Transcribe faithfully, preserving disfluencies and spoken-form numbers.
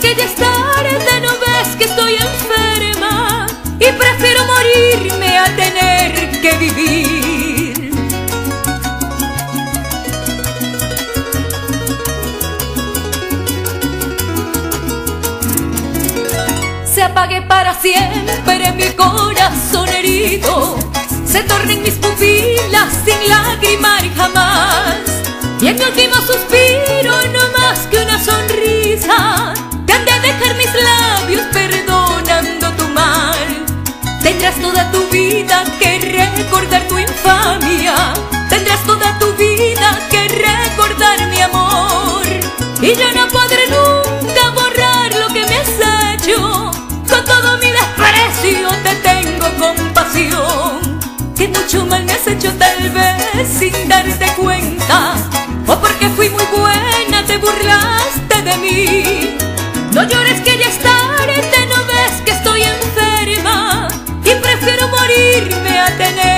que ya es tarde, no ves que estoy enferma y prefiero morirme a tener que vivir. Se apague para siempre mi corazón herido, se tornen mis pupilas sin lagrimar jamás, y en mi último suspiro no más que una sonrisa te han de dejar mis labios perdonando tu mal. Tendrás toda tu vida que recordar tu infamia, tendrás toda tu vida que recordar mi amor, y yo no podré nunca borrar lo que me has hecho. Con todo mi desprecio te tengo compasión, que mucho mal me has hecho tal vez sin darte cuenta, o porque fui muy buena te burlaste de mí. No llores que ya es tarde, no ves que estoy enferma y prefiero morirme a tener